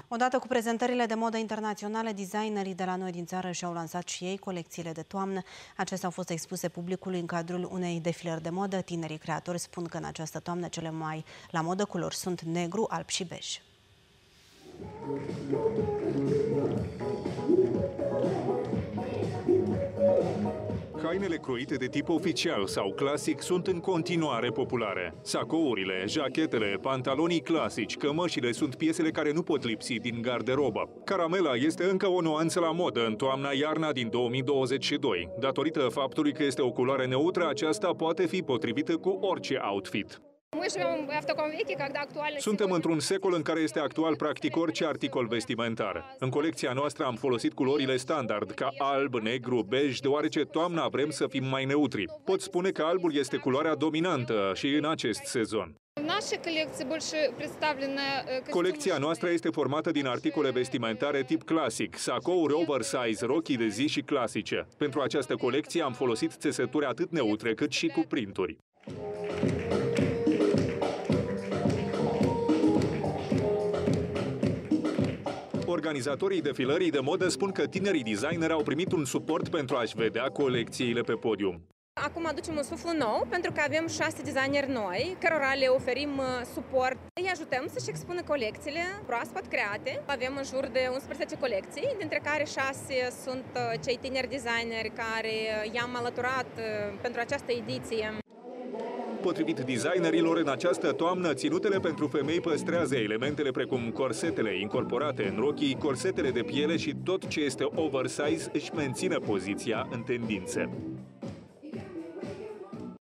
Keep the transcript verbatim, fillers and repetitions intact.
Odată cu prezentările de modă internaționale, designerii de la noi din țară și-au lansat și ei colecțiile de toamnă. Acestea au fost expuse publicului în cadrul unei defilări de modă. Tinerii creatori spun că în această toamnă cele mai la modă culori sunt negru, alb și bej. Hainele croite de tip oficial sau clasic sunt în continuare populare. Sacourile, jachetele, pantalonii clasici, cămășile sunt piesele care nu pot lipsi din garderobă. Caramela este încă o nuanță la modă în toamna-iarna din două mii douăzeci și doi. Datorită faptului că este o culoare neutră, aceasta poate fi potrivită cu orice outfit. Suntem într-un secol în care este actual practic orice articol vestimentar. În colecția noastră am folosit culorile standard, ca alb, negru, bej, deoarece toamna vrem să fim mai neutri. Pot spune că albul este culoarea dominantă și în acest sezon. Colecția noastră este formată din articole vestimentare tip clasic, sacouri oversize, rochii de zi și clasice. Pentru această colecție am folosit țesături atât neutre cât și cu printuri. Organizatorii defilării de modă spun că tinerii designeri au primit un suport pentru a-și vedea colecțiile pe podium. Acum aducem un suflu nou, pentru că avem șase designeri noi, cărora le oferim suport. Îi ajutăm să-și expună colecțiile proaspăt create. Avem în jur de unsprezece colecții, dintre care șase sunt cei tineri designeri care i-am alăturat pentru această ediție. Potrivit designerilor, în această toamnă, ținutele pentru femei păstrează elementele precum corsetele incorporate în rochii, corsetele de piele și tot ce este oversize își menține poziția în tendințe.